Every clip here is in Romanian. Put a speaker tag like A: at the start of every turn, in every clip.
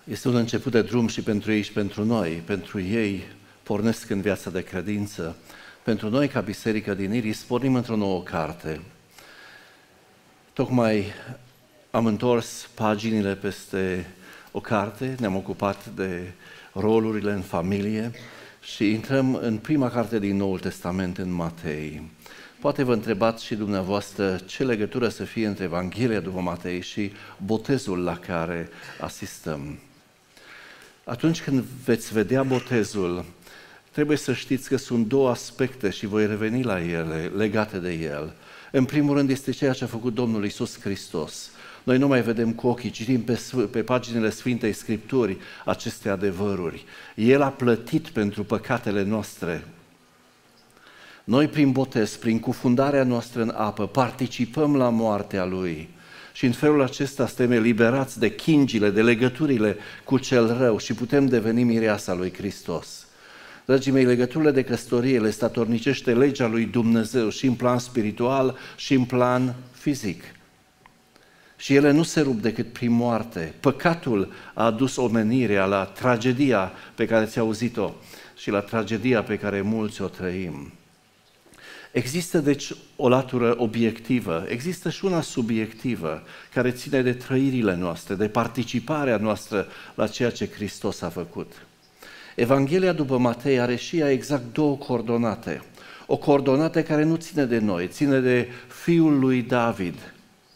A: Este un început de drum și pentru ei și pentru noi. Pentru ei pornesc în viața de credință. Pentru noi, ca Biserică din Iris, pornim într-o nouă carte. Tocmai am întors paginile peste o carte, ne-am ocupat de rolurile în familie și intrăm în prima carte din Noul Testament, în Matei. Poate vă întrebați și dumneavoastră ce legătură să fie între Evanghelia după Matei și botezul la care asistăm. Atunci când veți vedea botezul, trebuie să știți că sunt două aspecte și voi reveni la ele, legate de el. În primul rând este ceea ce a făcut Domnul Iisus Hristos. Noi nu mai vedem cu ochii, citim pe paginile Sfintei Scripturii aceste adevăruri. El a plătit pentru păcatele noastre. Noi prin botez, prin cufundarea noastră în apă, participăm la moartea Lui. Și în felul acesta suntem eliberați de chingile, de legăturile cu cel rău și putem deveni mireasa lui Hristos. Dragii mei, legăturile de căsătorie le statornicește legea lui Dumnezeu și în plan spiritual și în plan fizic. Și ele nu se rup decât prin moarte. Păcatul a adus omenirea la tragedia pe care ți-a auzit-o și la tragedia pe care mulți o trăim. Există deci o latură obiectivă, există și una subiectivă care ține de trăirile noastre, de participarea noastră la ceea ce Hristos a făcut. Evanghelia după Matei are și ea exact două coordonate. O coordonată care nu ține de noi, ține de fiul lui David.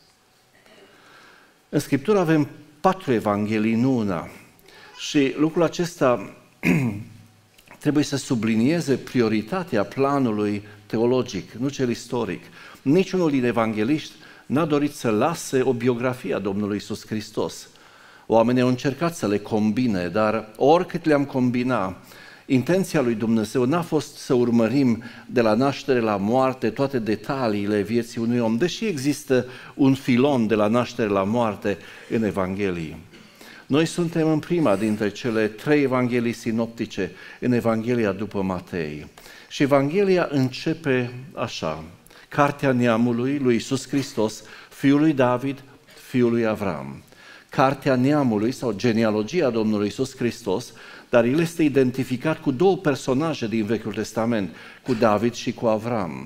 A: În Scriptură avem 4 evanghelii, nu una. Și lucrul acesta trebuie să sublinieze prioritatea planului teologic, nu cel istoric. Niciunul din evangheliști n-a dorit să lase o biografie a Domnului Iisus Hristos. Oamenii au încercat să le combine, dar oricât le-am combina, intenția lui Dumnezeu n-a fost să urmărim de la naștere la moarte toate detaliile vieții unui om, deși există un filon de la naștere la moarte în Evanghelii. Noi suntem în prima dintre cele 3 evanghelii sinoptice, în Evanghelia după Matei. Și Evanghelia începe așa: Cartea neamului lui Iisus Hristos, fiul lui David, fiul lui Avram. Cartea neamului sau genealogia Domnului Iisus Hristos, dar el este identificat cu 2 personaje din Vechiul Testament, cu David și cu Avram.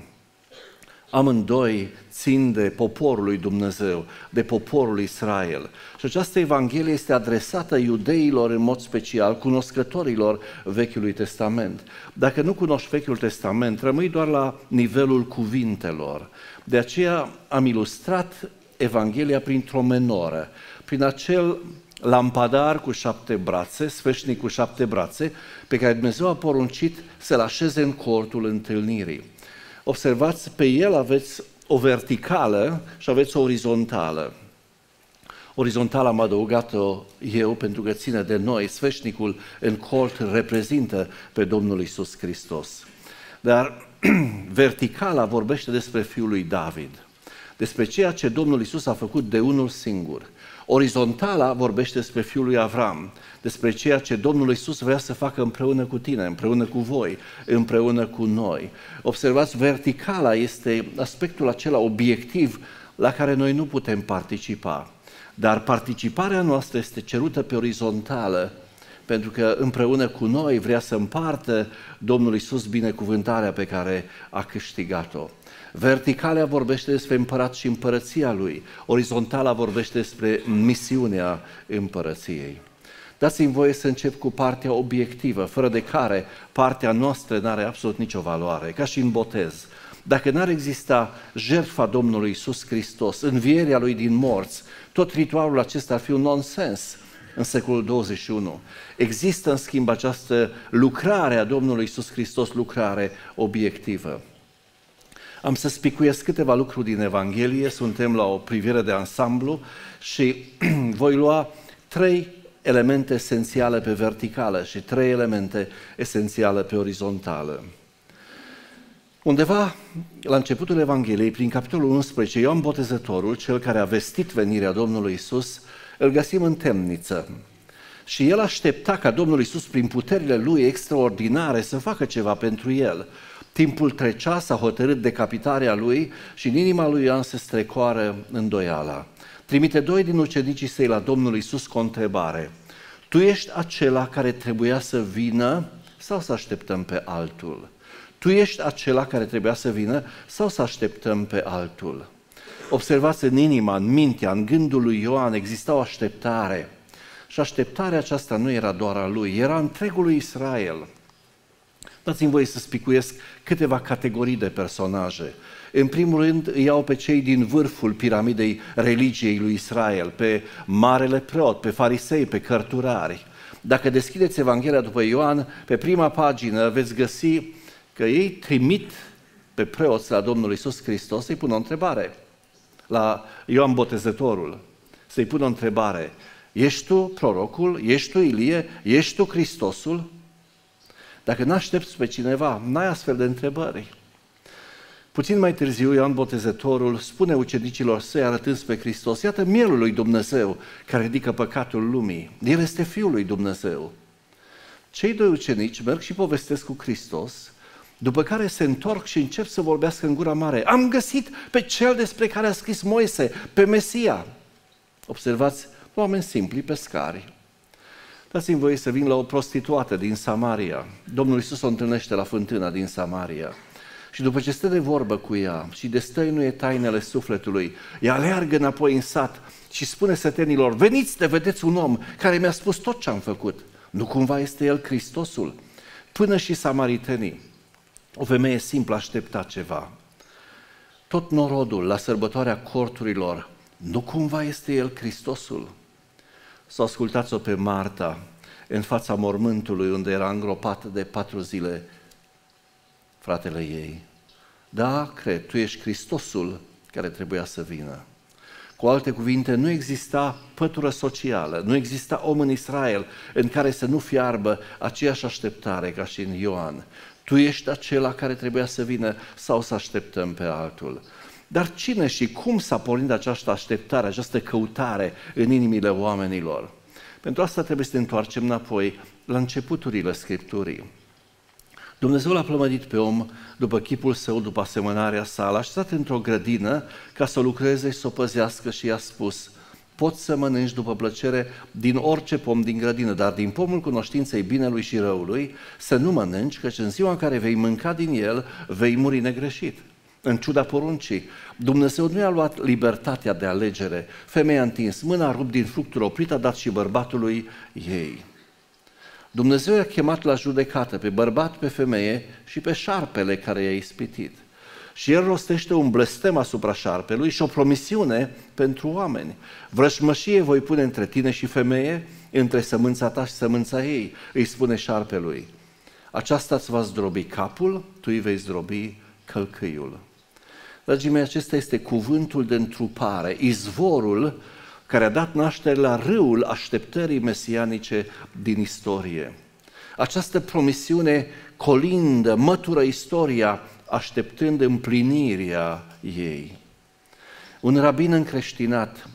A: Amândoi țin de poporul lui Dumnezeu, de poporul Israel. Și această Evanghelie este adresată iudeilor în mod special, cunoscătorilor Vechiului Testament. Dacă nu cunoști Vechiul Testament, rămâi doar la nivelul cuvintelor. De aceea am ilustrat Evanghelia printr-o menoră, prin acel lampadar cu 7 brațe, sfeșnic cu 7 brațe, pe care Dumnezeu a poruncit să-l așeze în cortul întâlnirii. Observați, pe el aveți o verticală și aveți o orizontală. Orizontală am adăugat-o eu pentru că ține de noi. Sfeșnicul în cort reprezintă pe Domnul Iisus Hristos. Dar verticala vorbește despre fiul lui David, despre ceea ce Domnul Iisus a făcut de unul singur. Orizontala vorbește despre fiul lui Avram, despre ceea ce Domnul Iisus vrea să facă împreună cu tine, împreună cu voi, împreună cu noi. Observați, verticala este aspectul acela obiectiv la care noi nu putem participa. Dar participarea noastră este cerută pe orizontală, pentru că împreună cu noi vrea să împartă Domnul Iisus binecuvântarea pe care a câștigat-o. Verticala vorbește despre împărat și împărăția lui, orizontala vorbește despre misiunea împărăției. Dați-mi voie să încep cu partea obiectivă, fără de care partea noastră n-are absolut nicio valoare, ca și în botez. Dacă n-ar exista jertfa Domnului Iisus Hristos, învierea Lui din morți, tot ritualul acesta ar fi un nonsens în secolul 21. Există, în schimb, această lucrare a Domnului Iisus Hristos, lucrare obiectivă. Am să spicuiesc câteva lucruri din Evanghelie, suntem la o privire de ansamblu și voi lua 3 elemente esențiale pe verticală și 3 elemente esențiale pe orizontală. Undeva la începutul Evangheliei, prin capitolul 11, Ioan Botezătorul, cel care a vestit venirea Domnului Iisus, îl găsim în temniță. Și el aștepta ca Domnul Iisus, prin puterile lui extraordinare, să facă ceva pentru el. Timpul trecea, s-a hotărât decapitarea lui și în inima lui Ioan se strecoară îndoiala. Trimite 2 din ucenicii săi la Domnul Iisus cu o întrebare: Tu ești acela care trebuia să vină sau să așteptăm pe altul? Tu ești acela care trebuia să vină sau să așteptăm pe altul? Observați, în inima, în mintea, în gândul lui Ioan exista o așteptare. Și așteptarea aceasta nu era doar a lui, era întregului Israel. Dați-mi voie să spicuiesc câteva categorii de personaje. În primul rând îi iau pe cei din vârful piramidei religiei lui Israel, pe marele preot, pe farisei, pe cărturari. Dacă deschideți Evanghelia după Ioan, pe prima pagină veți găsi că ei trimit pe preoți la Domnul Iisus Hristos să-i pună o întrebare. La Ioan Botezătorul, să-i pună o întrebare. Ești tu prorocul? Ești tu Ilie? Ești tu Hristosul? Dacă n-aștepți pe cineva, n-ai astfel de întrebări. Puțin mai târziu, Ioan Botezătorul spune ucenicilor săi, arătând spre Hristos, iată mielul lui Dumnezeu care ridică păcatul lumii. El este Fiul lui Dumnezeu. Cei doi ucenici merg și povestesc cu Hristos, după care se întorc și încep să vorbească în gura mare. Am găsit pe cel despre care a scris Moise, pe Mesia. Observați, oameni simpli, pescari. Dați-mi voie să vin la o prostituată din Samaria. Domnul Iisus o întâlnește la fântâna din Samaria. Și după ce stă de vorbă cu ea și destăinuie tainele sufletului, ea aleargă înapoi în sat și spune sătenilor, veniți de vedeți un om care mi-a spus tot ce am făcut. Nu cumva este el Hristosul? Până și samaritenii. O femeie simplă aștepta ceva. Tot norodul la sărbătoarea corturilor, nu cumva este el Hristosul? Să ascultați-o pe Marta în fața mormântului unde era îngropat de 4 zile fratele ei. Da, cred, tu ești Hristosul care trebuia să vină. Cu alte cuvinte, nu exista pătură socială, nu exista om în Israel în care să nu fiarbă aceeași așteptare ca și în Ioan. Tu ești acela care trebuia să vină sau să așteptăm pe altul. Dar cine și cum s-a pornit această așteptare, această căutare în inimile oamenilor? Pentru asta trebuie să ne întoarcem înapoi la începuturile Scripturii. Dumnezeu l-a plămădit pe om după chipul său, după asemănarea sa, l-a așezat într-o grădină ca să lucreze și să o păzească și i-a spus, poți să mănânci după plăcere din orice pom din grădină, dar din pomul cunoștinței binelui și răului să nu mănânci, căci în ziua în care vei mânca din el, vei muri negreșit. În ciuda poruncii, Dumnezeu nu i-a luat libertatea de alegere. Femeia a întins mâna, a rupt din fructul oprit, a dat și bărbatului ei. Dumnezeu i-a chemat la judecată pe bărbat, pe femeie și pe șarpele care i-a ispitit. Și el rostește un blestem asupra șarpelui și o promisiune pentru oameni. Vrășmășie voi pune între tine și femeie, între sămânța ta și sămânța ei, îi spune șarpelui. Aceasta îți va zdrobi capul, tu îi vei zdrobi călcâiul. Dragii mei, acesta este cuvântul de întrupare, izvorul care a dat naștere la râul așteptării mesianice din istorie. Această promisiune colindă, mătură istoria, așteptând împlinirea ei. Un rabin încreștinat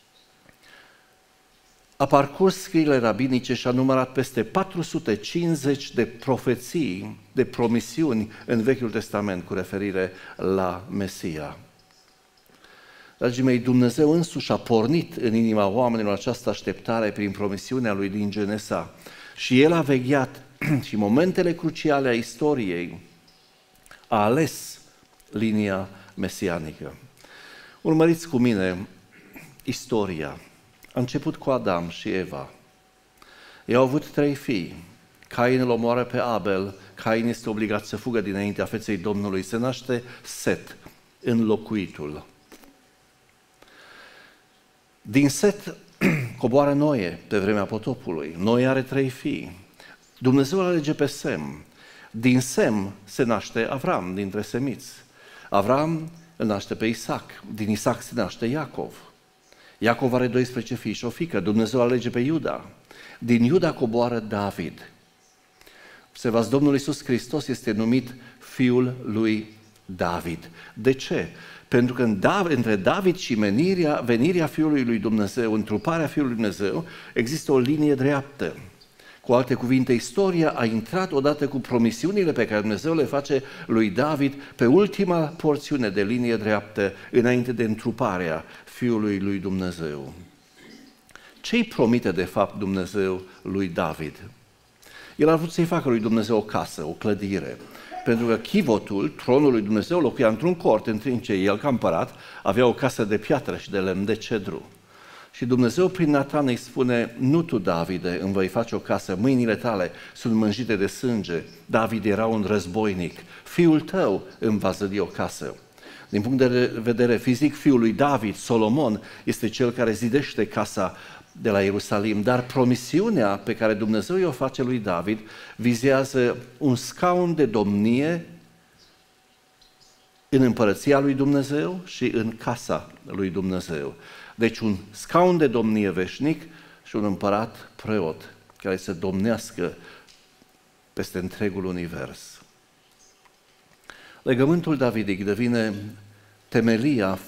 A: a parcurs scrierile rabinice și a numărat peste 450 de profeții, de promisiuni în Vechiul Testament cu referire la Mesia. Dragii mei, Dumnezeu însuși a pornit în inima oamenilor această așteptare prin promisiunea lui din Genesa și El a vegheat și momentele cruciale a istoriei a ales linia mesianică. Urmăriți cu mine istoria. A început cu Adam și Eva. Ei au avut 3 fii. Cain îl omoară pe Abel. Cain este obligat să fugă dinaintea feței Domnului. Se naște Set, înlocuitul. Din Set coboară Noe pe vremea potopului. Noe are 3 fii. Dumnezeu îl alege pe Sem. Din Sem se naște Avram, dintre semiți. Avram îl naște pe Isaac. Din Isaac se naște Iacov. Iacov are 12 fii și o fiică. Dumnezeu alege pe Iuda. Din Iuda coboară David. Observați, Domnul Iisus Hristos este numit Fiul lui David. De ce? Pentru că între David și venirea Fiului lui Dumnezeu, întruparea Fiului lui Dumnezeu, există o linie dreaptă. Cu alte cuvinte, istoria a intrat odată cu promisiunile pe care Dumnezeu le face lui David pe ultima porțiune de linie dreaptă înainte de întruparea Fiului lui Dumnezeu. ce îi promite de fapt Dumnezeu lui David? El a vrut să-i facă lui Dumnezeu o casă, o clădire, pentru că chivotul, tronul lui Dumnezeu, locuia într-un cort, în timp ce el, ca împărat, avea o casă de piatră și de lemn de cedru. Și Dumnezeu prin Natan îi spune: nu tu, Davide, îmi vei face o casă, mâinile tale sunt mânjite de sânge. David era un războinic. Fiul tău îmi va zădi o casă. Din punct de vedere fizic, fiul lui David, Solomon, este cel care zidește casa de la Ierusalim, dar promisiunea pe care Dumnezeu i-o face lui David vizează un scaun de domnie în împărăția lui Dumnezeu și în casa lui Dumnezeu. Deci un scaun de domnie veșnic și un împărat preot care să domnească peste întregul univers. Legământul davidic devine temelia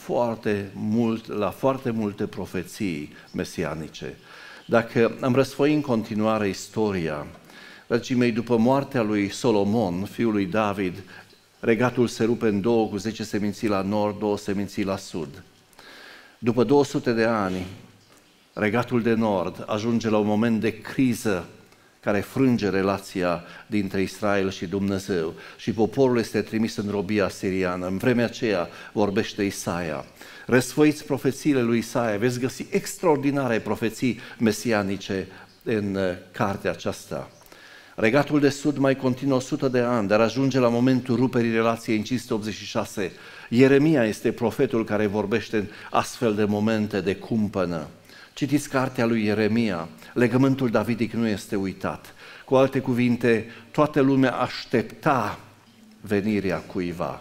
A: la foarte multe profeții mesianice. Dacă am răsfoi în continuare istoria, dragii mei, după moartea lui Solomon, fiul lui David, regatul se rupe în două, cu 10 seminții la nord, 2 seminții la sud. După 200 de ani, regatul de nord ajunge la un moment de criză care frânge relația dintre Israel și Dumnezeu și poporul este trimis în robia asiriană. În vremea aceea vorbește Isaia. Răsfoiți profețiile lui Isaia, veți găsi extraordinare profeții mesianice în cartea aceasta. Regatul de sud mai continuă 100 de ani, dar ajunge la momentul ruperii relației în 586. Ieremia este profetul care vorbește în astfel de momente de cumpănă. Citiți cartea lui Ieremia, legământul davidic nu este uitat. Cu alte cuvinte, toată lumea aștepta venirea cuiva.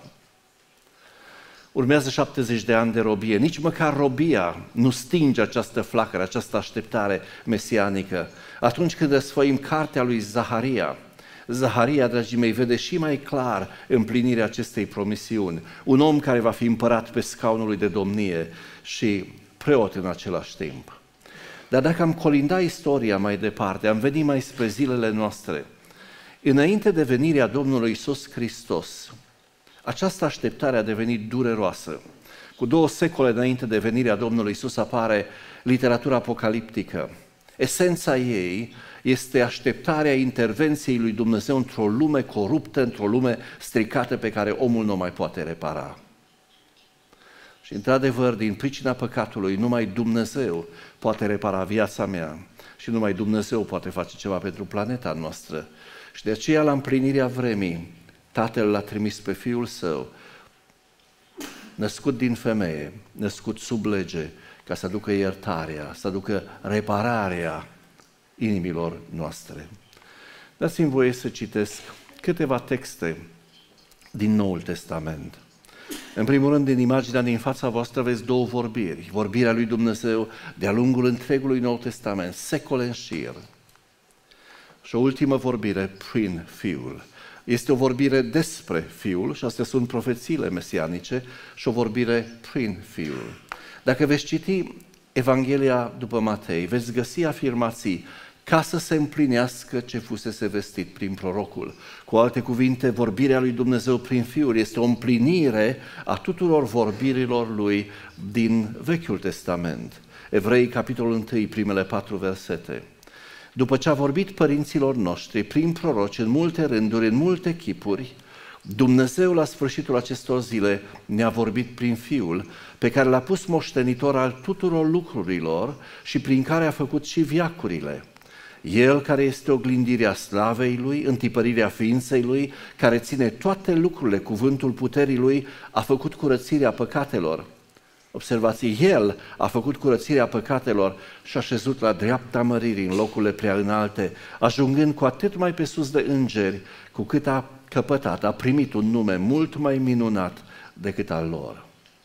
A: Urmează 70 de ani de robie, nici măcar robia nu stinge această flacără, această așteptare mesianică. Atunci când răsfoim cartea lui Zaharia, dragii mei, vede și mai clar împlinirea acestei promisiuni. Un om care va fi împărat pe scaunul lui de domnie și preot în același timp. Dar dacă am colinda istoria mai departe, am venit mai spre zilele noastre, înainte de venirea Domnului Iisus Hristos, această așteptare a devenit dureroasă. Cu 2 secole înainte de venirea Domnului Iisus apare literatura apocaliptică. Esența ei este așteptarea intervenției lui Dumnezeu într-o lume coruptă, într-o lume stricată pe care omul nu mai poate repara. Și într-adevăr, din pricina păcatului, numai Dumnezeu poate repara viața mea și numai Dumnezeu poate face ceva pentru planeta noastră. Și de aceea, la împlinirea vremii, Tatăl l-a trimis pe Fiul Său, născut din femeie, născut sub lege, ca să aducă iertarea, să aducă repararea inimilor noastre. Dați-mi voie să citesc câteva texte din Noul Testament. În primul rând, din imaginea din fața voastră aveți 2 vorbiri. Vorbirea lui Dumnezeu de-a lungul întregului Nou Testament, secole în șir. Și o ultimă vorbire prin Fiul. Este o vorbire despre Fiul, și astea sunt profețiile mesianice, și o vorbire prin Fiul. Dacă veți citi Evanghelia după Matei, veți găsi afirmații ca să se împlinească ce fusese vestit prin prorocul. Cu alte cuvinte, vorbirea lui Dumnezeu prin Fiul este o împlinire a tuturor vorbirilor lui din Vechiul Testament. Evrei, capitolul 1, primele 4 versete. După ce a vorbit părinților noștri prin proroci în multe rânduri, în multe chipuri, Dumnezeu la sfârșitul acestor zile ne-a vorbit prin Fiul, pe care l-a pus moștenitor al tuturor lucrurilor și prin care a făcut și veacurile. El care este oglindirea slavei Lui, întipărirea ființei Lui, care ține toate lucrurile, cuvântul puterii Lui, a făcut curățirea păcatelor. Observați, El a făcut curățirea păcatelor și a șezut la dreapta măririi în locurile prea înalte, ajungând cu atât mai pe sus de îngeri, cu cât a căpătat, a primit un nume mult mai minunat decât al lor.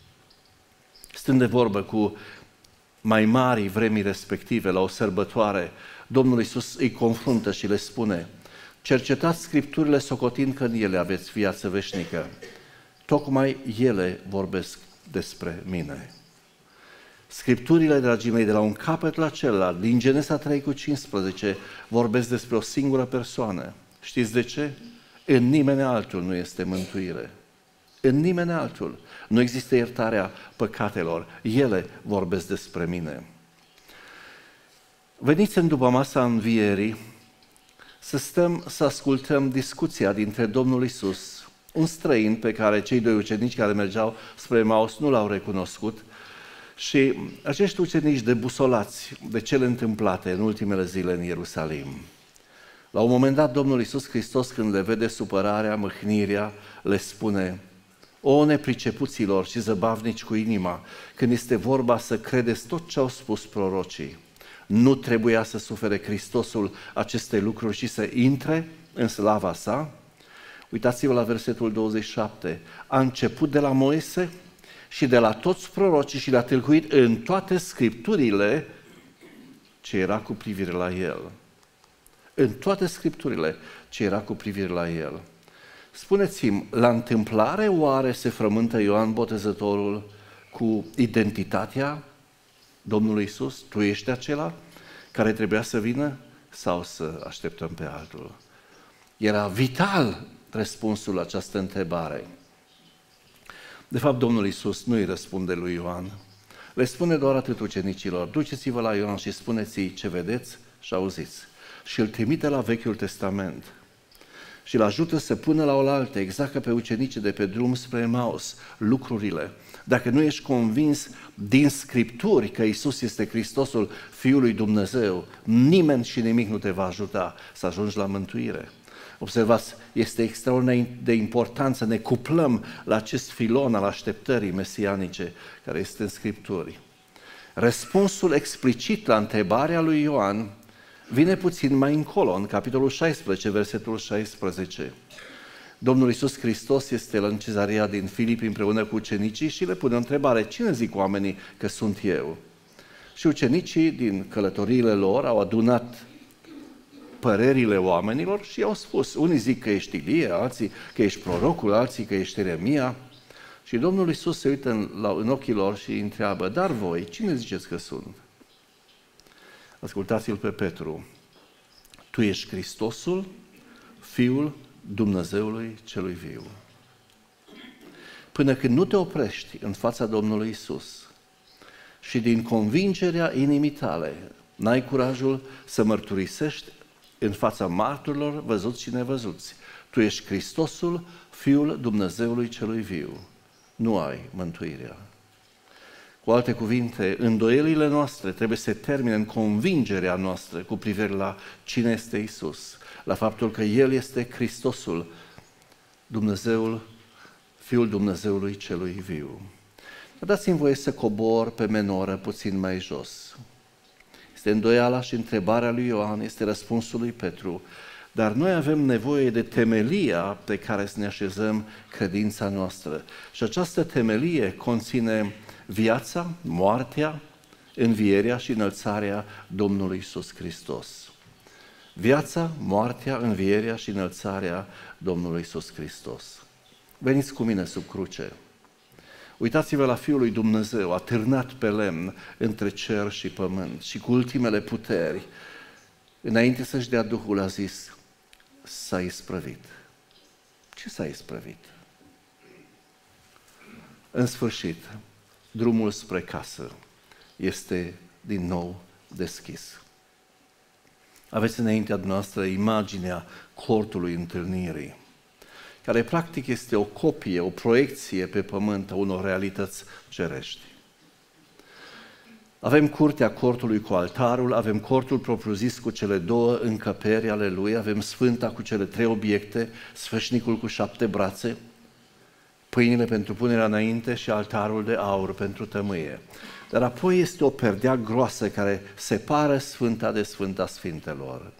A: Stând de vorbă cu mai mari vremii respective la o sărbătoare, Domnul Iisus îi confruntă și le spune: cercetați Scripturile socotind că în ele aveți viață veșnică. Tocmai ele vorbesc despre mine. Scripturile, dragii mei, de la un capăt la celălalt, din Genesa 3:15, vorbesc despre o singură persoană. Știți de ce? În nimeni altul nu este mântuire. În nimeni altul nu există iertarea păcatelor. Ele vorbesc despre mine. Veniți în după masa învierii să stăm să ascultăm discuția dintre Domnul Iisus, un străin pe care cei doi ucenici care mergeau spre Emaus nu l-au recunoscut și acești ucenici debusolați de cele întâmplate în ultimele zile în Ierusalim. La un moment dat, Domnul Iisus Hristos, când le vede supărarea, mâhnirea, le spune: o nepricepuților și zăbavnici cu inima, când este vorba să credeți tot ce au spus prorocii, nu trebuia să sufere Hristosul aceste lucruri și să intre în slava sa? Uitați-vă la versetul 27. A început de la Moise și de la toți prorocii și le-a tâlcuit în toate scripturile ce era cu privire la el. În toate scripturile ce era cu privire la el. Spuneți-mi, la întâmplare oare se frământă Ioan Botezătorul cu identitatea Domnului Iisus? Tu ești acela care trebuia să vină sau să așteptăm pe altul? Era vital răspunsul la această întrebare. De fapt, Domnul Iisus nu îi răspunde lui Ioan. Le spune doar atât ucenicilor: duceți-vă la Ioan și spuneți-i ce vedeți și auziți. Și îl trimite la Vechiul Testament și îl ajută să pună la oaltă, exact ca pe ucenicii de pe drum spre Emaus, lucrurile. Dacă nu ești convins din Scripturi că Iisus este Hristosul, Fiul lui Dumnezeu, nimeni și nimic nu te va ajuta să ajungi la mântuire. Observați, este extraordinar de important să ne cuplăm la acest filon al așteptării mesianice care este în Scripturi. Răspunsul explicit la întrebarea lui Ioan vine puțin mai încolo, în capitolul 16, versetul 16. Domnul Iisus Hristos este în Cezarea din Filipi împreună cu ucenicii și le pune o întrebare: cine zic oamenii că sunt eu? Și ucenicii din călătoriile lor au adunat părerile oamenilor și au spus: unii zic că ești Ilie, alții că ești prorocul, alții că ești Ieremia. Și Domnul Iisus se uită în ochii lor și îi întreabă: dar voi, cine ziceți că sunt? Ascultați-l pe Petru: tu ești Hristosul, Fiul Dumnezeului celui viu. Până când nu te oprești în fața Domnului Iisus și din convingerea inimii tale n-ai curajul să mărturisești în fața marturilor văzuți și nevăzuți: tu ești Hristosul, Fiul Dumnezeului celui viu, nu ai mântuirea. Cu alte cuvinte, îndoielile noastre trebuie să termine în convingerea noastră cu privire la cine este Iisus, la faptul că El este Hristosul, Dumnezeul, Fiul Dumnezeului celui viu. Dați-mi voie să cobor pe menoră puțin mai jos. Este îndoiala și întrebarea lui Ioan, este răspunsul lui Petru, dar noi avem nevoie de temelia pe care să ne așezăm credința noastră. Și această temelie conține viața, moartea, învierea și înălțarea Domnului Iisus Hristos. Viața, moartea, învierea și înălțarea Domnului Iisus Hristos. Veniți cu mine sub cruce. Uitați-vă la Fiul lui Dumnezeu, atârnat pe lemn între cer și pământ și cu ultimele puteri, înainte să-și dea Duhul, a zis: s-a isprăvit. Ce s-a isprăvit? În sfârșit, drumul spre casă este din nou deschis. Aveți înaintea noastră imaginea cortului întâlnirii, care practic este o copie, o proiecție pe pământ a unor realități cerești. Avem curtea cortului cu altarul, avem cortul propriu-zis cu cele două încăperi ale lui, avem sfânta cu cele 3 obiecte, sfeșnicul cu 7 brațe, pâinile pentru punerea înainte și altarul de aur pentru tămâie. Dar apoi este o perdea groasă care separă sfânta de sfânta sfintelor.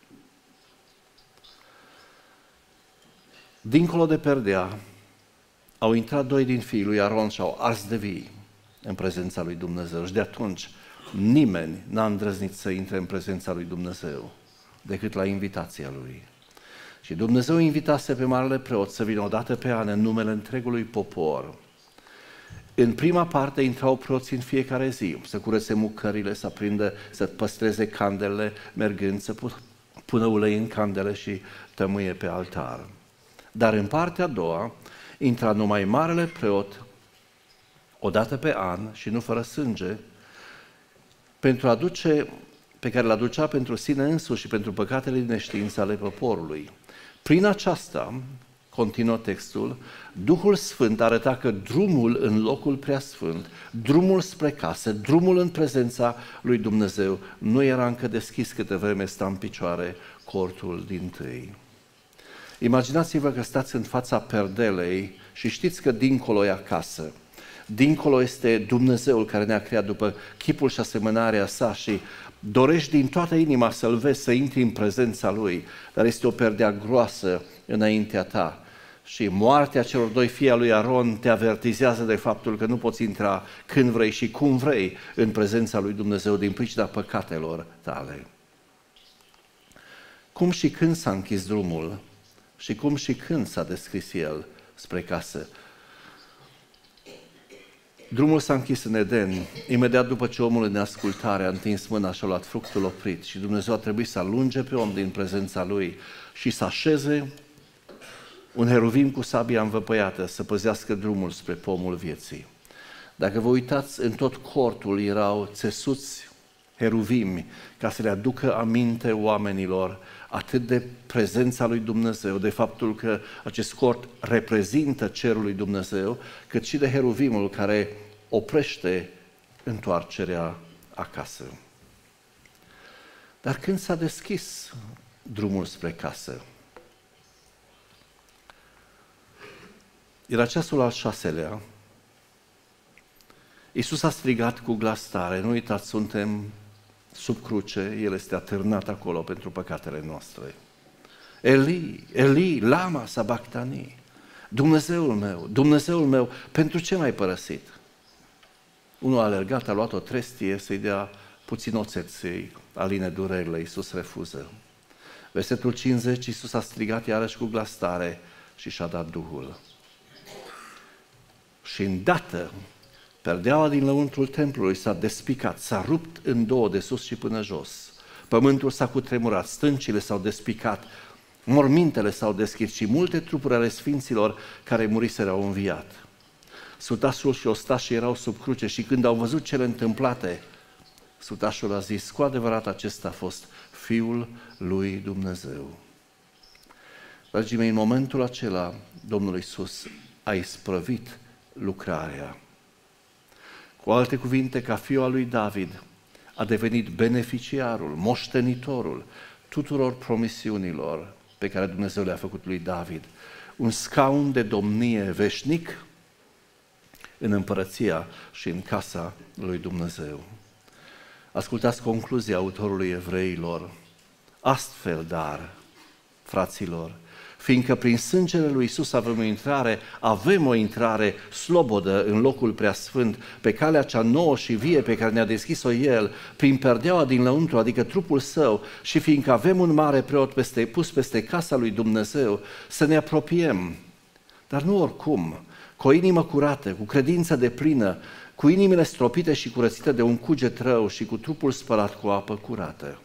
A: Dincolo de perdea au intrat 2 din fiii lui Aron și au ars de vii în prezența lui Dumnezeu. Și de atunci nimeni n-a îndrăznit să intre în prezența lui Dumnezeu decât la invitația lui. Și Dumnezeu invitase pe marele preot să vină odată pe an în numele întregului popor. În prima parte intrau preoții în fiecare zi, să curețe mucările, să aprindă, să păstreze candelele, mergând să pună ulei în candele și tămâie pe altar. Dar în partea a doua intra numai marele preot odată pe an și nu fără sânge, pentru a aduce pe care l-a ducea pentru sine însuși și pentru păcatele din neștiință ale poporului. Prin aceasta, continuă textul, Duhul Sfânt arăta că drumul în locul preasfânt, drumul spre casă, drumul în prezența lui Dumnezeu nu era încă deschis câte vreme sta în picioare cortul dintâi. Imaginați-vă că stați în fața perdelei și știți că dincolo e acasă. Dincolo este Dumnezeul care ne-a creat după chipul și asemănarea sa și dorești din toată inima să-L vezi, să intri în prezența Lui, dar este o perdea groasă înaintea ta. Și moartea celor doi fii al lui Aron te avertizează de faptul că nu poți intra când vrei și cum vrei în prezența lui Dumnezeu din pricina păcatelor tale. Cum și când s-a închis drumul și cum și când s-a deschis el spre casă. Drumul s-a închis în Eden, imediat după ce omul în neascultare a întins mâna și a luat fructul oprit și Dumnezeu a trebuit să alunge pe om din prezența lui și să așeze un heruvim cu sabia învăpăiată să păzească drumul spre pomul vieții. Dacă vă uitați, în tot cortul erau țesuți heruvimi ca să le aducă aminte oamenilor atât de prezența lui Dumnezeu, de faptul că acest cort reprezintă cerul lui Dumnezeu, cât și de heruvimul care oprește întoarcerea acasă. Dar când s-a deschis drumul spre casă, era ceasul al 6-lea, Iisus a strigat cu glas tare, nu uitați, suntem sub cruce, El este atârnat acolo pentru păcatele noastre. Eli, Eli, lama sabachthani, Dumnezeul meu, pentru ce m-ai părăsit? Unul a alergat, a luat o trestie să-i dea puțin oțet să-i aline durerile, Iisus refuză. Versetul 50, Iisus a strigat iarăși cu glas tare și și-a dat Duhul. Și îndată, perdeaua din lăuntrul templului s-a despicat, s-a rupt în două de sus și până jos. Pământul s-a cutremurat, stâncile s-au despicat, mormintele s-au deschis și multe trupuri ale sfinților care muriseră au înviat. Sutașul și ostașii erau sub cruce și când au văzut cele întâmplate, sutașul a zis, cu adevărat acesta a fost Fiul lui Dumnezeu. Dragii mei, în momentul acela, Domnul Iisus a isprăvit lucrarea. Cu alte cuvinte, ca fiul al lui David, a devenit beneficiarul, moștenitorul tuturor promisiunilor pe care Dumnezeu le-a făcut lui David. Un scaun de domnie veșnic în împărăția și în casa lui Dumnezeu. Ascultați concluzia autorului Evreilor. Astfel, dar, fraților, fiindcă prin sângele lui Iisus avem o intrare slobodă în locul preasfânt, pe calea cea nouă și vie pe care ne-a deschis-o El, prin perdeaua din lăuntru, adică trupul Său, și fiindcă avem un mare preot pus peste casa lui Dumnezeu, să ne apropiem, dar nu oricum, cu o inimă curată, cu credință deplină, cu inimile stropite și curățite de un cuget rău și cu trupul spălat cu apă curată.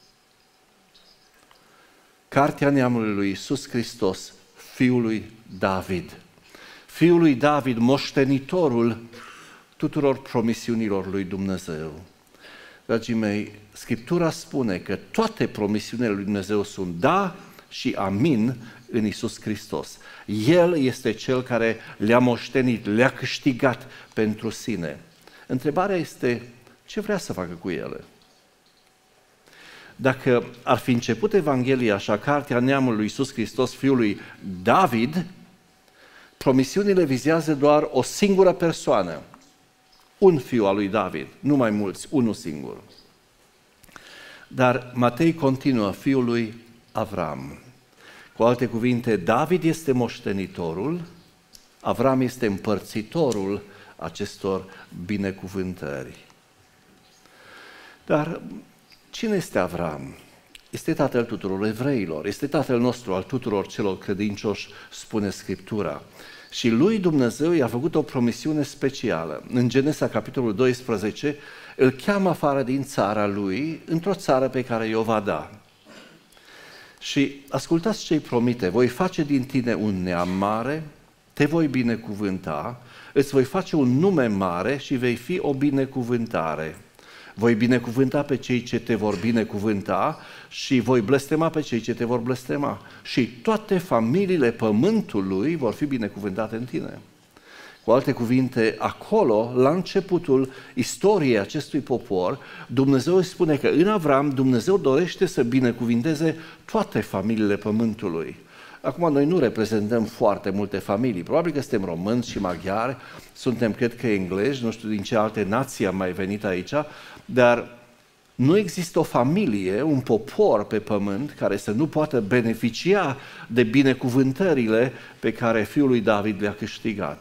A: Cartea neamului lui Iisus Hristos, fiul lui David. Fiul lui David, moștenitorul tuturor promisiunilor lui Dumnezeu. Dragii mei, Scriptura spune că toate promisiunile lui Dumnezeu sunt da și amin în Iisus Hristos. El este Cel care le-a moștenit, le-a câștigat pentru sine. Întrebarea este, ce vrea să facă cu ele? Dacă ar fi început Evanghelia așa, cartea neamului lui Iisus Hristos, fiul lui David, promisiunile vizează doar o singură persoană, un fiu al lui David, nu mai mulți, unul singur. Dar Matei continuă, fiul lui Avram. Cu alte cuvinte, David este moștenitorul, Avram este împărțitorul acestor binecuvântări. Dar cine este Avram? Este tatăl tuturor evreilor, este tatăl nostru al tuturor celor credincioși, spune Scriptura. Și lui Dumnezeu i-a făcut o promisiune specială. În Genesa, capitolul 12, îl cheamă afară din țara lui, într-o țară pe care i-o va da. Și ascultați ce îi promite, voi face din tine un neam mare, te voi binecuvânta, îți voi face un nume mare și vei fi o binecuvântare. Voi binecuvânta pe cei ce te vor binecuvânta și voi blestema pe cei ce te vor blestema. Și toate familiile pământului vor fi binecuvântate în tine. Cu alte cuvinte, acolo, la începutul istoriei acestui popor, Dumnezeu îi spune că în Avram Dumnezeu dorește să binecuvinteze toate familiile pământului. Acum, noi nu reprezentăm foarte multe familii, probabil că suntem români și maghiari, suntem, cred că, englezi, nu știu din ce alte nații am mai venit aici, dar nu există o familie, un popor pe pământ care să nu poată beneficia de binecuvântările pe care fiul lui David le-a câștigat.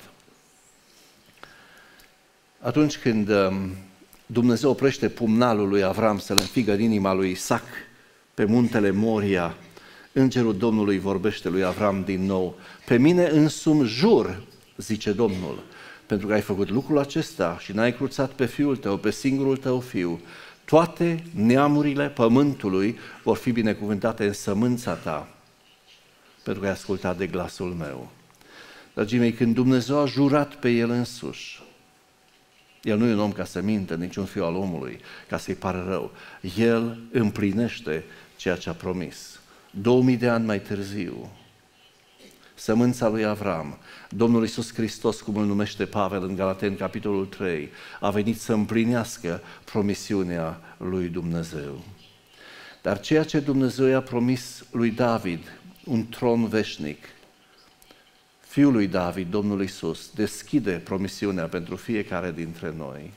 A: Atunci când Dumnezeu oprește pumnalul lui Avram să-l înfigă în inima lui Isaac pe muntele Moria, Îngerul Domnului vorbește lui Avram din nou: pe mine însumi jur, zice Domnul, pentru că ai făcut lucrul acesta și n-ai cruțat pe fiul tău, pe singurul tău fiu, toate neamurile pământului vor fi binecuvântate în sămânța ta, pentru că ai ascultat de glasul meu. Dragii mei, când Dumnezeu a jurat pe El însuși, El nu e un om ca să mintă, niciun fiu al omului, ca să-i pară rău. El împlinește ceea ce a promis. 2000 de ani mai târziu, sămânța lui Avram, Domnul Iisus Hristos, cum îl numește Pavel în Galateni, capitolul 3, a venit să împlinească promisiunea lui Dumnezeu. Dar ceea ce Dumnezeu i-a promis lui David, un tron veșnic, Fiul lui David, Domnul Iisus, deschide promisiunea pentru fiecare dintre noi.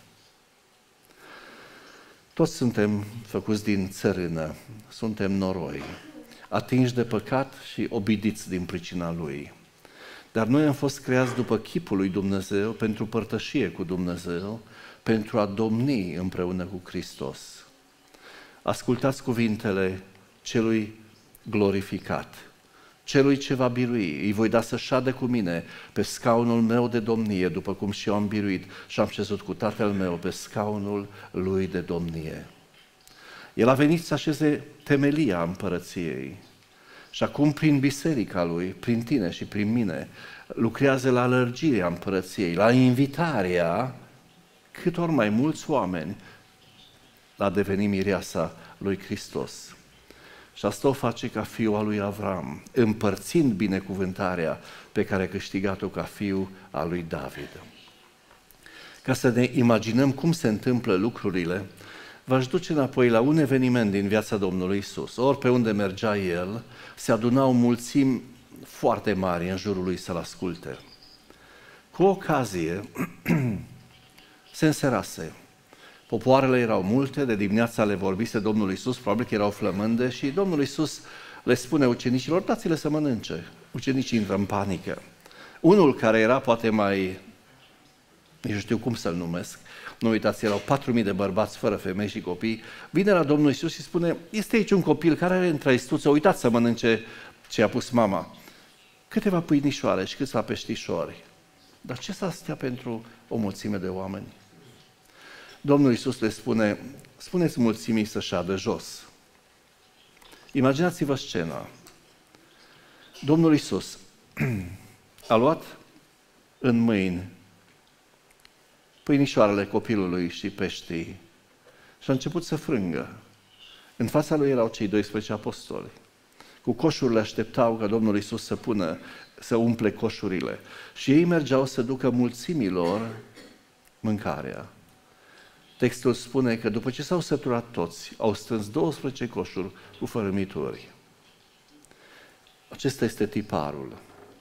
A: Toți suntem făcuți din țărână, suntem noroi, atinși de păcat și obidiți din pricina lui. Dar noi am fost creați după chipul lui Dumnezeu, pentru părtășie cu Dumnezeu, pentru a domni împreună cu Hristos. Ascultați cuvintele celui glorificat, celui ce va birui: îi voi da să șadă cu mine pe scaunul meu de domnie, după cum și eu am biruit și am șezut cu Tatăl meu pe scaunul lui de domnie. El a venit să așeze temelia împărăției și acum prin biserica lui, prin tine și prin mine, lucrează la lărgirea împărăției, la invitarea cât ori mai mulți oameni la a deveni mireasa lui Hristos. Și asta o face ca fiul al lui Avram, împărțind binecuvântarea pe care a câștigat-o ca fiu al lui David. Ca să ne imaginăm cum se întâmplă lucrurile, v-aș duce înapoi la un eveniment din viața Domnului Iisus. Ori pe unde mergea El, se adunau mulțimi foarte mari în jurul lui să-L asculte. Cu ocazie, se înserase. Popoarele erau multe, de dimineața le vorbise Domnul Iisus, probabil că erau flămânde, și Domnul Iisus le spune ucenicilor: dați-le să mănânce. Ucenicii intră în panică. Unul care era poate mai, nici nu știu cum să-l numesc, nu uitați, erau 4.000 de bărbați fără femei și copii, vine la Domnul Iisus și spune: este aici un copil care are în trăistuță, uitați să mănânce ce a pus mama. Câteva pâinișoare și câțiva peștișori. Dar ce s-a stea pentru o mulțime de oameni? Domnul Iisus le spune: spuneți mulțimii să șadă jos. Imaginați-vă scena. Domnul Iisus a luat în mâini pâinișoarele copilului și peștii și a început să frângă. În fața lui erau cei 12 apostoli. Cu coșurile așteptau ca Domnul Iisus să umple coșurile. Și ei mergeau să ducă mulțimilor mâncarea. Textul spune că după ce s-au săturat toți, au strâns 12 coșuri cu fărâmituri. Acesta este tiparul.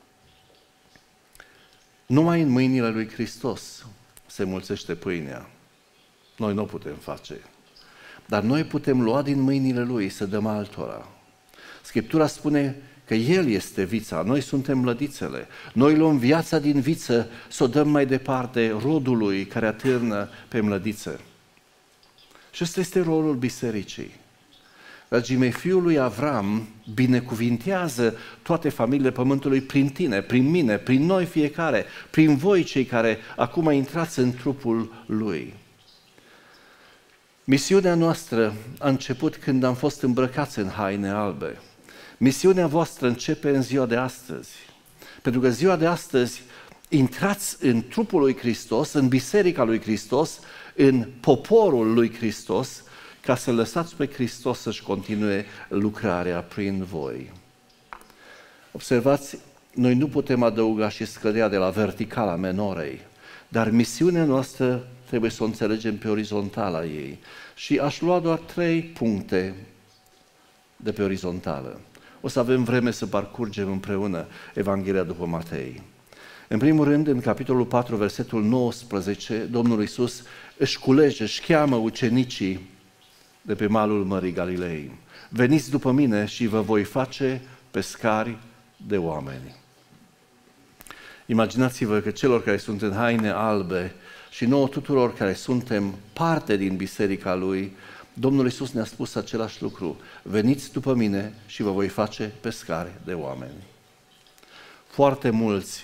A: Numai în mâinile lui Hristos se mulțește pâinea. Noi nu o putem face. Dar noi putem lua din mâinile Lui să dăm altora. Scriptura spune că El este vița, noi suntem mlădițele. Noi luăm viața din viță să o dăm mai departe rodului care atârnă pe mlădițe. Și ăsta este rolul bisericii. Dragii mei, fiul lui Avram binecuvintează toate familiile pământului prin tine, prin mine, prin noi fiecare, prin voi cei care acum intrați în trupul lui. Misiunea noastră a început când am fost îmbrăcați în haine albe. Misiunea voastră începe în ziua de astăzi. Pentru că ziua de astăzi intrați în trupul lui Hristos, în biserica lui Hristos, în poporul lui Hristos, ca să lăsați pe Hristos să-și continue lucrarea prin voi. Observați, noi nu putem adăuga și scădea de la verticala menorei, dar misiunea noastră trebuie să o înțelegem pe orizontala ei. Și aș lua doar 3 puncte de pe orizontală. O să avem vreme să parcurgem împreună Evanghelia după Matei. În primul rând, în capitolul 4, versetul 19, Domnul Iisus își cheamă ucenicii de pe malul Mării Galilei. Veniți după mine și vă voi face pescari de oameni. Imaginați-vă că celor care sunt în haine albe și nouă tuturor care suntem parte din biserica Lui, Domnul Iisus ne-a spus același lucru. Veniți după mine și vă voi face pescari de oameni. Foarte mulți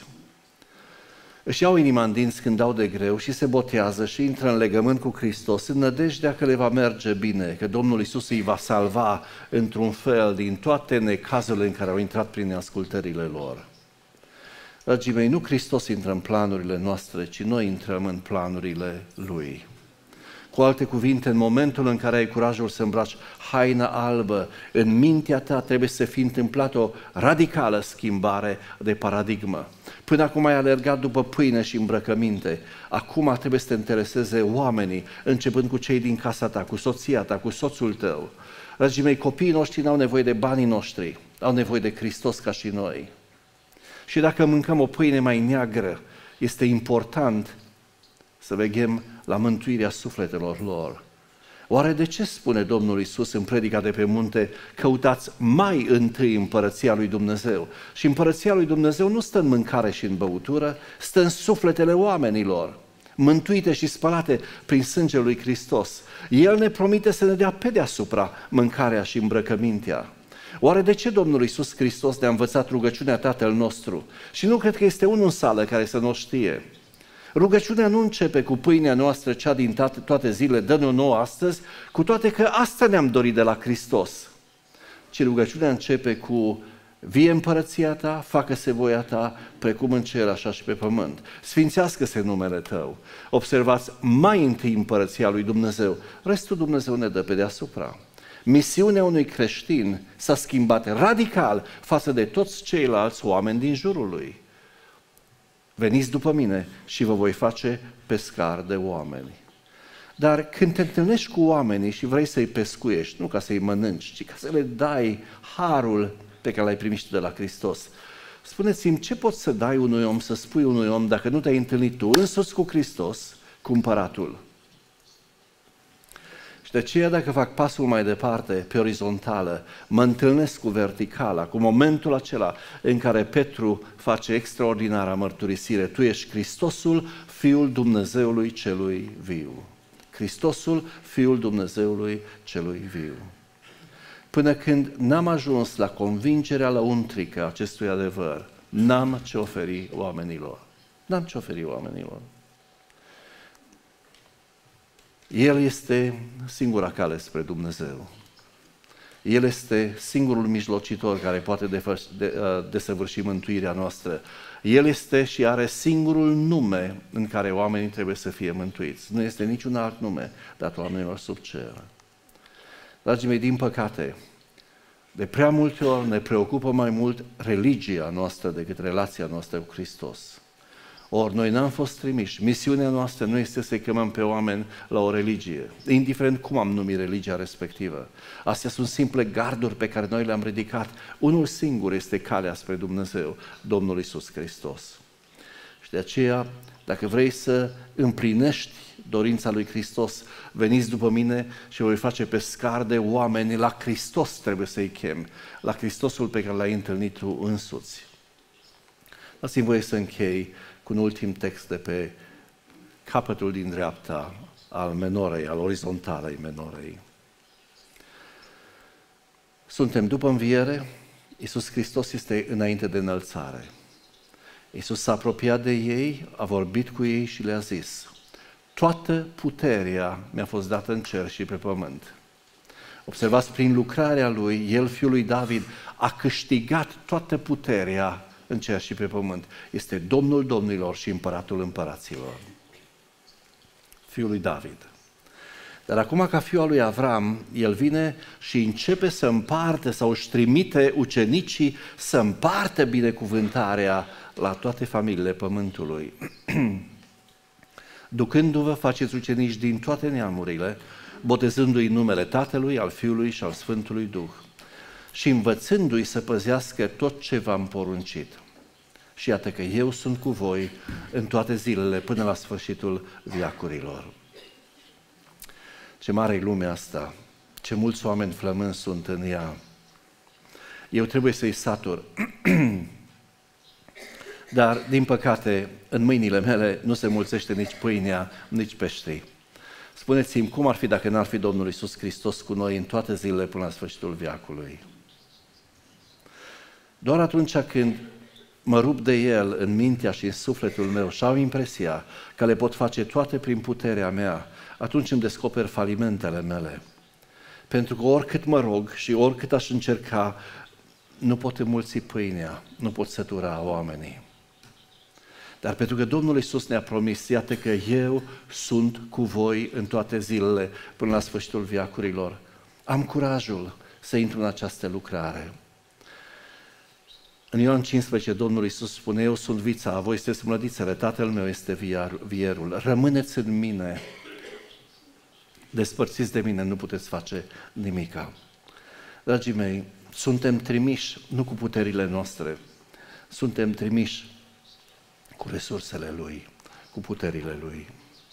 A: își iau inima în dinți când dau de greu și se botează și intră în legământ cu Hristos în nădejdea că le va merge bine, că Domnul Iisus îi va salva într-un fel din toate necazurile în care au intrat prin ascultările lor. Dragii mei, nu Hristos intră în planurile noastre, ci noi intrăm în planurile Lui. Cu alte cuvinte, în momentul în care ai curajul să îmbraci haina albă, în mintea ta trebuie să fi întâmplat o radicală schimbare de paradigmă. Până acum ai alergat după pâine și îmbrăcăminte. Acum trebuie să te intereseze oamenii, începând cu cei din casa ta, cu soția ta, cu soțul tău. Dragii mei, copiii noștri n-au nevoie de banii noștri, au nevoie de Hristos ca și noi. Și dacă mâncăm o pâine mai neagră, este important să veghem la mântuirea sufletelor lor. Oare de ce spune Domnul Iisus în predica de pe munte, căutați mai întâi împărăția lui Dumnezeu? Și împărăția lui Dumnezeu nu stă în mâncare și în băutură, stă în sufletele oamenilor, mântuite și spălate prin sângele lui Hristos. El ne promite să ne dea pe deasupra mâncarea și îmbrăcămintea. Oare de ce Domnul Iisus Hristos ne-a învățat rugăciunea Tatăl nostru? Și nu cred că este unul în sală care să nu știe. Rugăciunea nu începe cu pâinea noastră, cea din toate zilele, dă-ne-o nouă astăzi, cu toate că asta ne-am dorit de la Hristos. Ci rugăciunea începe cu vie împărăția ta, facă-se voia ta, precum în cer, așa și pe pământ. Sfințească-se numele tău. Observați mai întâi împărăția lui Dumnezeu, restul Dumnezeu ne dă pe deasupra. Misiunea unui creștin s-a schimbat radical față de toți ceilalți oameni din jurul lui. Veniți după mine și vă voi face pescari de oameni. Dar când te întâlnești cu oamenii și vrei să-i pescuiești, nu ca să-i mănânci, ci ca să le dai harul pe care l-ai primit de la Hristos, spuneți-mi, ce poți să dai unui om, să spui unui om, dacă nu te-ai întâlnit tu însuți cu Hristos, cu împăratul? Și de aceea, dacă fac pasul mai departe, pe orizontală, mă întâlnesc cu verticala, cu momentul acela în care Petru face extraordinara mărturisire. Tu ești Hristosul, Fiul Dumnezeului celui viu. Hristosul, Fiul Dumnezeului celui viu. Până când n-am ajuns la convingerea lăuntrică a acestui adevăr, n-am ce oferi oamenilor. N-am ce oferi oamenilor. El este singura cale spre Dumnezeu. El este singurul mijlocitor care poate desăvârși mântuirea noastră. El este și are singurul nume în care oamenii trebuie să fie mântuiți. Nu este niciun alt nume dat oamenilor sub cer. Dragii mei, din păcate, de prea multe ori ne preocupă mai mult religia noastră decât relația noastră cu Hristos. Ori noi n-am fost trimiși. Misiunea noastră nu este să-i chemăm pe oameni la o religie, indiferent cum am numit religia respectivă. Astea sunt simple garduri pe care noi le-am ridicat. Unul singur este calea spre Dumnezeu, Domnul Iisus Hristos. Și de aceea, dacă vrei să împlinești dorința lui Hristos, veniți după mine și voi face pescari de oameni. La Hristos trebuie să-i chemi, la Hristosul pe care l-ai întâlnit tu însuți. Dați-mi voie să închei cu un ultim text de pe capătul din dreapta al menorei, al orizontalei menorei. Suntem după înviere, Iisus Hristos este înainte de înălțare. Iisus s-a apropiat de ei, a vorbit cu ei și le-a zis: toată puterea mi-a fost dată în cer și pe pământ. Observați, prin lucrarea lui, el, fiul lui David, a câștigat toată puterea în cer și pe pământ. Este Domnul domnilor și împăratul împăraților. fiul lui David. Dar acum, ca fiul al lui Avram, el vine și începe să împarte sau își trimite ucenicii să împartă binecuvântarea la toate familiile pământului. Ducându-vă, faceți ucenici din toate neamurile, botezându-i în numele Tatălui, al Fiului și al Sfântului Duh și învățându-i să păzească tot ce v-am poruncit. Și iată că eu sunt cu voi în toate zilele până la sfârșitul veacurilor. Ce mare e lumea asta, ce mulți oameni flămânzi sunt în ea. Eu trebuie să-i satur. Dar, din păcate, în mâinile mele nu se mulțește nici pâinea, nici peștei. Spuneți-mi, cum ar fi dacă n-ar fi Domnul Iisus Hristos cu noi în toate zilele până la sfârșitul veacului? Doar atunci când mă rup de El în mintea și în sufletul meu și am impresia că le pot face toate prin puterea mea, atunci îmi descoper falimentele mele. Pentru că oricât mă rog și oricât aș încerca, nu pot înmulți pâinea, nu pot sătura oamenii. Dar pentru că Domnul Iisus ne-a promis, iată că eu sunt cu voi în toate zilele până la sfârșitul veacurilor, am curajul să intru în această lucrare. În Ioan 15, Domnul Iisus spune, eu sunt vița, voi sunteți mlădițele, Tatăl meu este vierul, rămâneți în mine, despărțiți de mine, nu puteți face nimica. Dragii mei, suntem trimiși, nu cu puterile noastre, suntem trimiși cu resursele Lui, cu puterile Lui.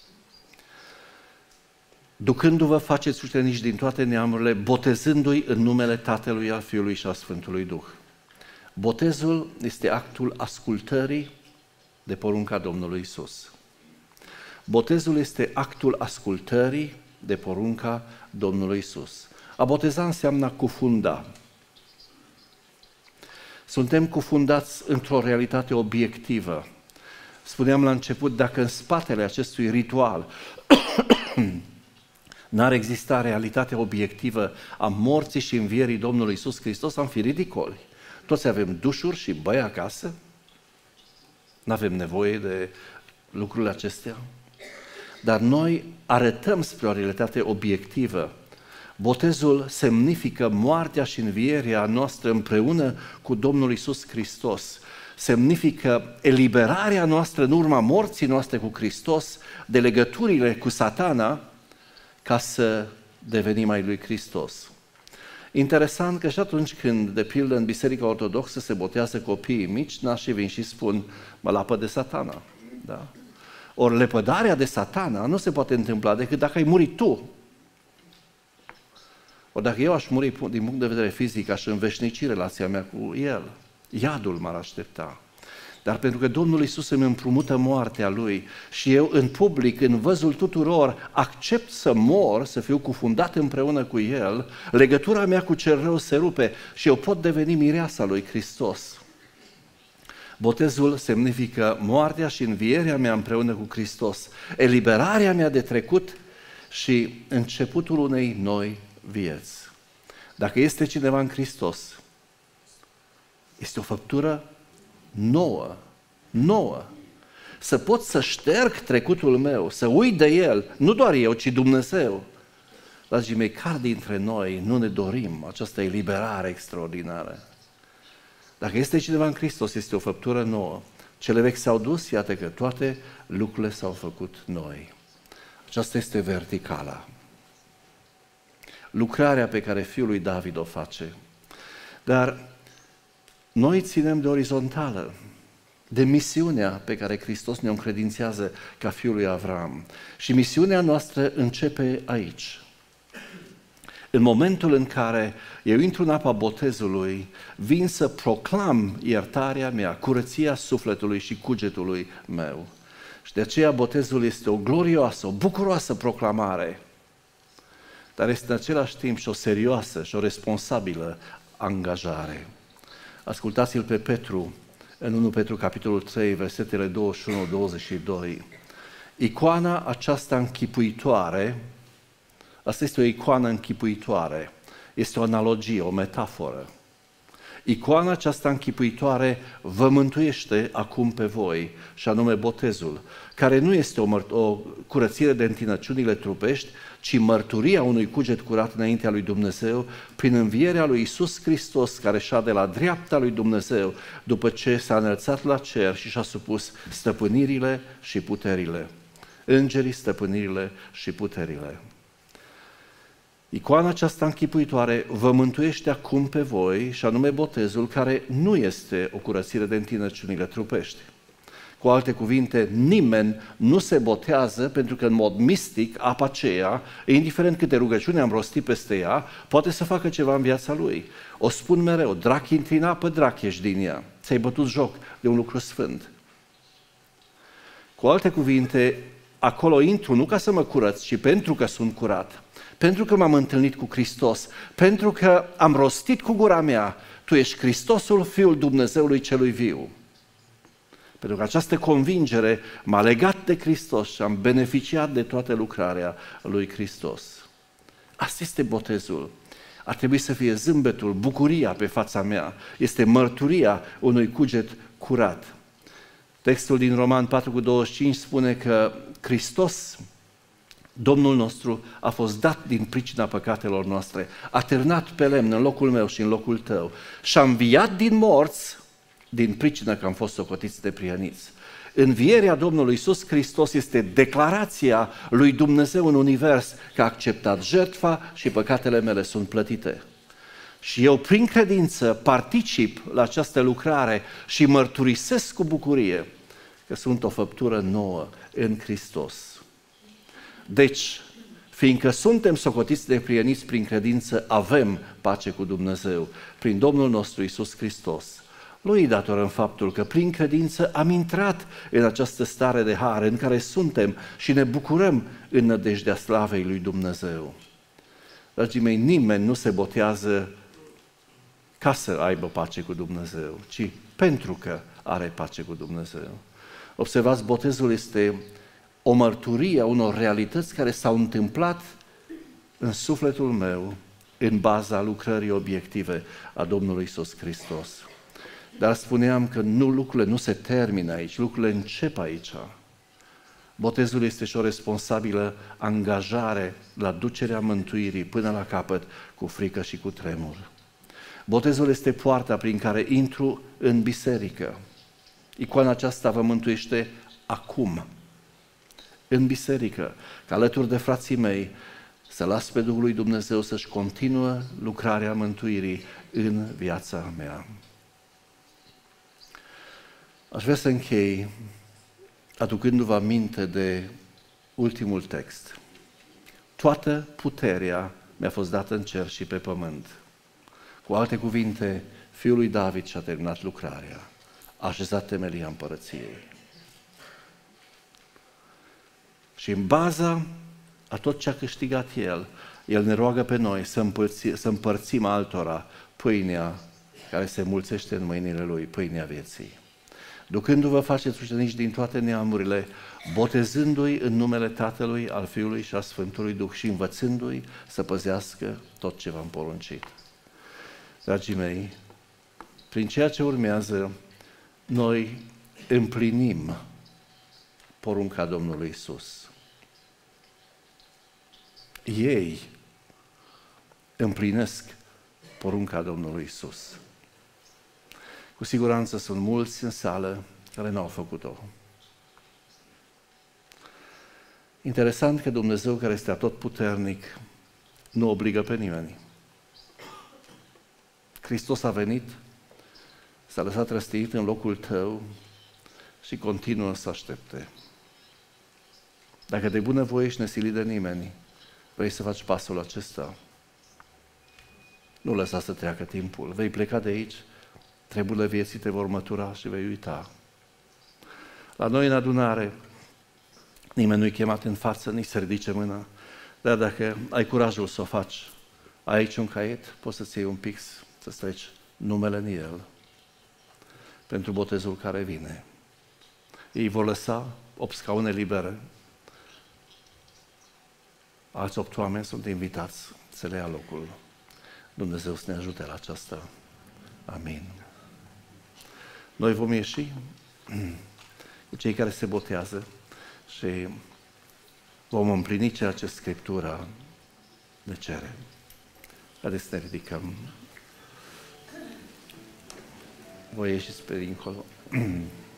A: Ducându-vă, faceți ucenici din toate neamurile, botezându-i în numele Tatălui, al Fiului și al Sfântului Duh. Botezul este actul ascultării de porunca Domnului Iisus. Botezul este actul ascultării de porunca Domnului Iisus. A boteza înseamnă a cufunda. Suntem cufundați într-o realitate obiectivă. Spuneam la început, dacă în spatele acestui ritual n-ar exista realitatea obiectivă a morții și învierii Domnului Iisus Hristos, am fi ridicoli. Toți avem dușuri și băi acasă, n-avem nevoie de lucrurile acestea. Dar noi arătăm spre o realitate obiectivă. Botezul semnifică moartea și învierea noastră împreună cu Domnul Iisus Hristos. Semnifică eliberarea noastră în urma morții noastre cu Hristos de legăturile cu Satana ca să devenim ai lui Hristos. Interesant că și atunci când, de pildă, în Biserica Ortodoxă se botează copiii mici, nașii vin și spun, mă lapă de Satana. Da? Ori lepădarea de Satana nu se poate întâmpla decât dacă ai murit tu. Ori dacă eu aș muri din punct de vedere fizic, aș înveșnici relația mea cu El. Iadul m-ar aștepta. Dar pentru că Domnul Iisus îmi împrumută moartea Lui și eu în public, în văzul tuturor, accept să mor, să fiu cufundat împreună cu El, legătura mea cu cel rău se rupe și eu pot deveni mireasa lui Hristos. Botezul semnifică moartea și învierea mea împreună cu Hristos, eliberarea mea de trecut și începutul unei noi vieți. Dacă este cineva în Hristos, este o făptură nouă. Să pot să șterg trecutul meu, să uit de el, nu doar eu, ci Dumnezeu. Dragii mei, care dintre noi nu ne dorim această eliberare extraordinară? Dacă este cineva în Hristos, este o făptură nouă. Cele vechi s-au dus, iată că toate lucrurile s-au făcut noi. Aceasta este verticala. Lucrarea pe care fiul lui David o face. Dar noi ținem de orizontală, de misiunea pe care Hristos ne-o încredințează ca fiul lui Avram. Și misiunea noastră începe aici. În momentul în care eu intru în apa botezului, vin să proclam iertarea mea, curăția sufletului și cugetului meu. Și de aceea botezul este o glorioasă, o bucuroasă proclamare, dar este în același timp și o serioasă și o responsabilă angajare. Ascultați-l pe Petru, în 1 Petru, capitolul 3, versetele 21-22. Icoana aceasta închipuitoare, asta este o icoană închipuitoare, este o analogie, o metaforă. Icoana aceasta închipuitoare vă mântuiește acum pe voi, și anume botezul, care nu este o curățire de întinăciunile trupești, ci mărturia unui cuget curat înaintea lui Dumnezeu, prin învierea lui Iisus Hristos, care șade la dreapta lui Dumnezeu, după ce s-a înălțat la cer și și-a supus stăpânirile și puterile. Îngerii, stăpânirile și puterile. Icoana aceasta închipuitoare vă mântuiește acum pe voi, și anume botezul, care nu este o curățire de întinăciunile trupești. Cu alte cuvinte, nimeni nu se botează pentru că în mod mistic apa aceea, indiferent câte rugăciuni am rostit peste ea, poate să facă ceva în viața lui. O spun mereu, drac intri în apă, drac ieși din ea. Ți-ai bătut joc de un lucru sfânt. Cu alte cuvinte, acolo intru nu ca să mă curăț, ci pentru că sunt curat. Pentru că m-am întâlnit cu Hristos, pentru că am rostit cu gura mea, tu ești Hristosul, Fiul Dumnezeului celui viu. Pentru că această convingere m-a legat de Hristos și am beneficiat de toată lucrarea lui Hristos. Asta este botezul. Ar trebui să fie zâmbetul, bucuria pe fața mea. Este mărturia unui cuget curat. Textul din Roman 4:25 spune că Hristos, Domnul nostru, a fost dat din pricina păcatelor noastre, a târnat pe lemn în locul meu și în locul tău și a înviat din morți din pricina că am fost socotiți de prieniți. Învierea Domnului Iisus Hristos este declarația lui Dumnezeu în univers că a acceptat jertfa și păcatele mele sunt plătite. Și eu, prin credință, particip la această lucrare și mărturisesc cu bucurie că sunt o făptură nouă în Hristos. Deci, fiindcă suntem socotiți de prieniți prin credință, avem pace cu Dumnezeu prin Domnul nostru Iisus Hristos. Lui datorăm faptul că prin credință am intrat în această stare de har în care suntem și ne bucurăm în nădejdea slavei lui Dumnezeu. Dragii mei, nimeni nu se botează ca să aibă pace cu Dumnezeu, ci pentru că are pace cu Dumnezeu. Observați, botezul este o mărturie a unor realități care s-au întâmplat în sufletul meu în baza lucrării obiective a Domnului Iisus Hristos. Dar spuneam că lucrurile nu se termină aici, lucrurile încep aici. Botezul este și o responsabilă angajare la ducerea mântuirii până la capăt, cu frică și cu tremur. Botezul este poarta prin care intru în biserică. Icoana aceasta vă mântuiește acum, în biserică, că alături de frații mei să las pe Duhul lui Dumnezeu să-și continuă lucrarea mântuirii în viața mea. Aș vrea să închei aducându-vă aminte de ultimul text. Toată puterea mi-a fost dată în cer și pe pământ. Cu alte cuvinte, Fiul lui David și-a terminat lucrarea, a așezat temelia împărăției. Și în baza a tot ce a câștigat El ne roagă pe noi să împărțim altora pâinea care se mulțește în mâinile Lui, pâinea vieții. Ducându-vă faceți ucenici din toate neamurile, botezându-i în numele Tatălui, al Fiului și al Sfântului Duh și învățându-i să păzească tot ce v-am poruncit. Dragii mei, prin ceea ce urmează, noi împlinim porunca Domnului Iisus. Ei împlinesc porunca Domnului Iisus. Cu siguranță sunt mulți în sală care n-au făcut-o. Interesant că Dumnezeu, care este atotputernic, nu obligă pe nimeni. Hristos a venit, s-a lăsat răstignit în locul tău și continuă să aștepte. Dacă de bunăvoie ești nesilit de nimeni, vrei să faci pasul acesta, nu lăsa să treacă timpul. Vei pleca de aici, treburile vieții te vor mătura și vei uita. La noi în adunare, nimeni nu-i chemat în față, nici să ridice mâna, dar dacă ai curajul să o faci, ai aici un caiet, poți să-ți iei un pix, să-ți treci numele în el, pentru botezul care vine. Ei vor lăsa 8 scaune libere, alți 8 oameni sunt invitați să le ia locul. Dumnezeu să ne ajute la aceasta. Amin. Noi vom ieși, cei care se botează, și vom împlini ceea ce Scriptura ne cere. Haideți să ne ridicăm. Voi ieșiți pe dincolo.